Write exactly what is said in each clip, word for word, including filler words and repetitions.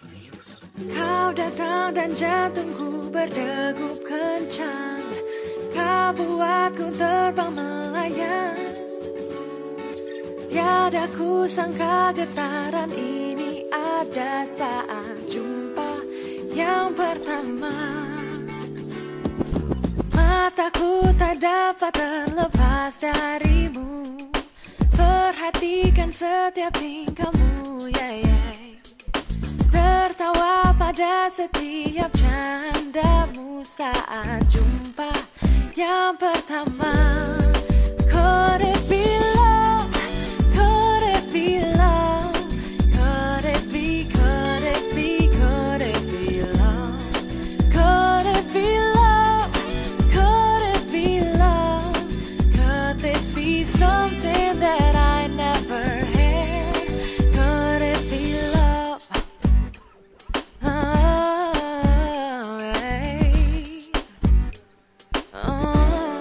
Kau datang dan jantungku berdegup kencang. Kau buatku terbang melayang. Tiada ku sangka getaran ini ada saat jumpa yang pertama. Mataku tak dapat terlepas darimu. Perhatikan setiap tingkahmu, yeah, yeah. Tertawa pada setiap candamu saat jumpa yang pertama. Could it be love? Could it be love? Could it be, could it be, could it be love? Could it be love? Could it be love? Could this be something that I never had? Could it be love? Oh, hey. Oh.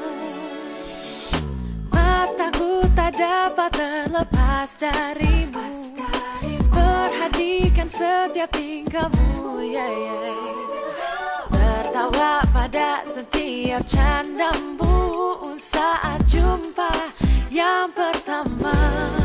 Mataku tak dapat terlepas darimu. Perhatikan setiap tingkahmu, yeah, yeah. Tertawa pada setiap candamu saat jumpa yang pertama.